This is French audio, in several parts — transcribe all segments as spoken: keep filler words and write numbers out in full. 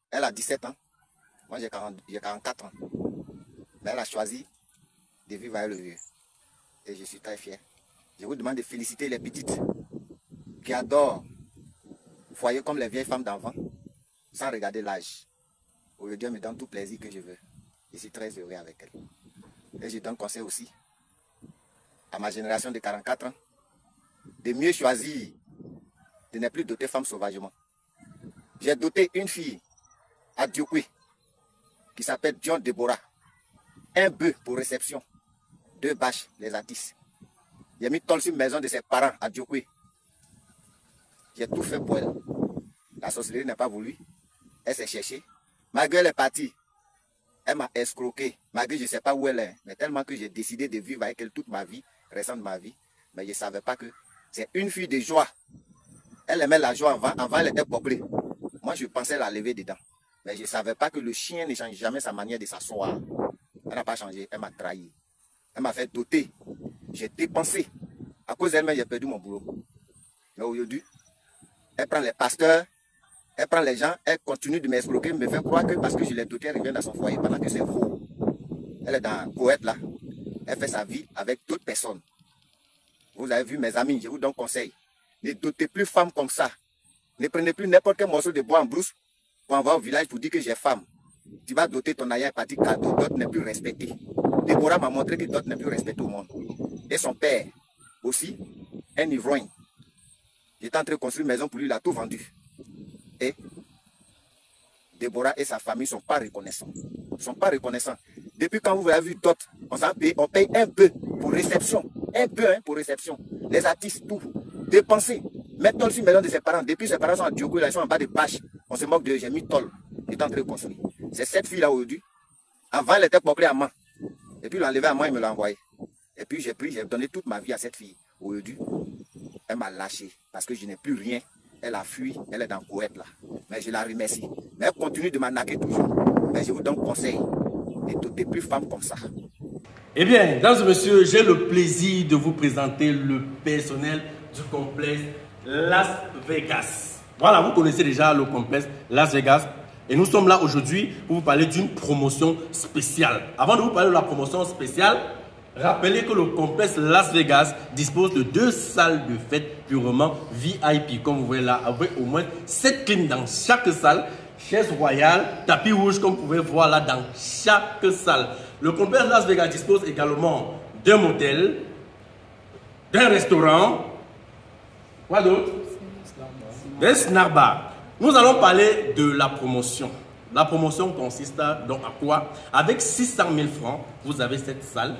Elle a dix-sept ans. Moi, j'ai quarante-quatre ans. Mais elle a choisi de vivre avec le vieux. Et je suis très fier. Je vous demande de féliciter les petites qui adorent foyer comme les vieilles femmes d'enfants, sans regarder l'âge. Aujourd'hui, elle me donne tout plaisir que je veux. Je suis très heureux avec elle. Et je donne conseil aussi à ma génération de quarante-quatre ans de mieux choisir de ne plus doter femme sauvagement. J'ai doté une fille à Diokwe qui s'appelle John Deborah. Un bœuf pour réception, deux bâches, les artistes. J'ai mis tol sur maison de ses parents à Diokwe. J'ai tout fait pour elle. La sorcellerie n'a pas voulu. Elle s'est cherchée. Malgré elle est partie, elle m'a escroqué. Malgré je ne sais pas où elle est. Mais tellement que j'ai décidé de vivre avec elle toute ma vie, restant de ma vie. Mais je ne savais pas que c'est une fille de joie. Elle aimait la joie avant. Avant, elle était peuplée. Moi, je pensais la lever dedans. Mais je ne savais pas que le chien ne change jamais sa manière de s'asseoir. Elle n'a pas changé. Elle m'a trahi. Elle m'a fait doter. J'ai dépensé. À cause d'elle-même, j'ai perdu mon boulot. Mais aujourd'hui, elle prend les pasteurs, elle prend les gens, elle continue de m'escroquer, me fait croire que parce que je l'ai doté, elle revient dans son foyer, pendant que c'est faux. Elle est dans Koweït là. Elle fait sa vie avec d'autres personnes. Vous avez vu mes amis, je vous donne conseil. Ne dotez plus femme comme ça. Ne prenez plus n'importe quel morceau de bois en brousse pour envoyer au village pour dire que j'ai femme. Tu vas doter ton aïe parti cadeau, d'autres n'est plus respecté. Déborah m'a montré que d'autres n'est plus respecté au monde. Et son père aussi, un ivrogne. J'étais en train de construire une maison pour lui, il a tout vendu. Et Déborah et sa famille ne sont pas reconnaissants. Ils ne sont pas reconnaissants. Depuis quand vous avez vu d'autres, on, paye, on paye un peu pour réception. Un peu hein, pour réception. Les artistes, tout. Dépenser. Mettre tol sur la maison de ses parents. Depuis ses parents sont à Diokwe, ils sont en bas de bâche. On se moque de j'ai mis tol. J'étais en train de construire. C'est cette fille-là aujourd'hui. Avant, elle était peuplée à main. Et puis, il l'a enlevé à moi, il me l'a envoyé. Et puis, j'ai pris, j'ai donné toute ma vie à cette fille. Aujourd'hui, elle m'a lâché parce que je n'ai plus rien. Elle a fui, elle est dans Koweït là. Mais je la remercie. Mais elle continue de m'arnaquer toujours. Mais je vous donne conseil. Ne dotez plus femme comme ça. Eh bien, mesdames et messieurs, j'ai le plaisir de vous présenter le personnel du complexe Las Vegas. Voilà, vous connaissez déjà le complexe Las Vegas. Et nous sommes là aujourd'hui pour vous parler d'une promotion spéciale. Avant de vous parler de la promotion spéciale, rappelez que le complexe Las Vegas dispose de deux salles de fête purement V I P. Comme vous voyez là, avec au moins sept clims dans chaque salle. Chaise royale, tapis rouge comme vous pouvez voir là dans chaque salle. Le complexe Las Vegas dispose également d'un motel, d'un restaurant, quoi d'autre? D'un snack bar. Nous allons parler de la promotion. La promotion consiste à, donc à quoi? Avec six cent mille francs, vous avez cette salle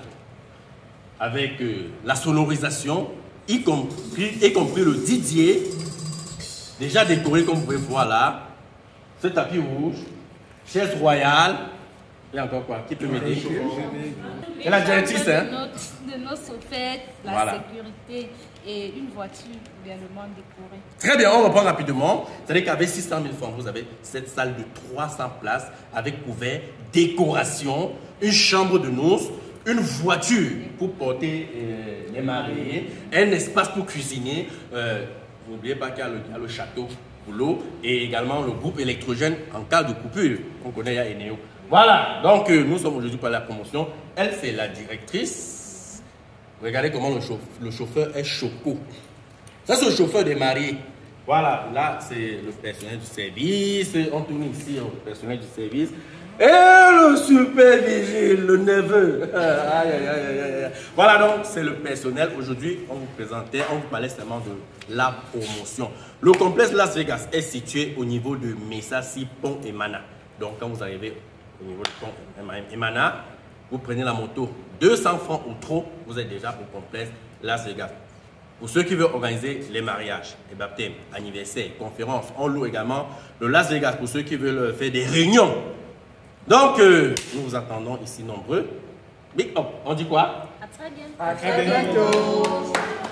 avec euh, la sonorisation, y compris, y compris le D J, déjà décoré comme vous pouvez voir là, ce tapis rouge, chaise royale, et encore quoi? Qui peut m'aider? Et la directrice, hein? De nos sofettes, la voilà. Sécurité et une voiture également décorée. Très bien, on reprend rapidement. C'est-à-dire qu'avec six cent mille francs, vous avez cette salle de trois cents places avec couvert, décoration, une chambre de noces, une voiture pour porter euh, les mariés, un espace pour cuisiner. Euh, N'oubliez pas qu'il y a le, le château pour l'eau et également le groupe électrogène en cas de coupure. On connaît, il y a Eneo. Voilà, donc euh, nous sommes aujourd'hui pour la promotion. Elle, c'est la directrice. Regardez comment le, chauffe, le chauffeur est choco. Ça, c'est le chauffeur des mariés. Voilà, là, c'est le personnel du service. On tourne ici, le personnel du service. Et le super vigile, le neveu. Aïe, aïe, aïe, aïe. Voilà, donc, c'est le personnel. Aujourd'hui, on vous présentait, on vous parlait seulement de la promotion. Le complexe Las Vegas est situé au niveau de Messassi, Pont Emana. Donc, quand vous arrivez au niveau du pont Emana, vous prenez la moto deux cents francs ou trop, vous êtes déjà au complexe Las Vegas. Pour ceux qui veulent organiser les mariages, les baptêmes, anniversaires, conférences, on loue également le Las Vegas pour ceux qui veulent faire des réunions. Donc, euh, nous vous attendons ici nombreux. Big up, on dit quoi? À très bientôt. À très bientôt.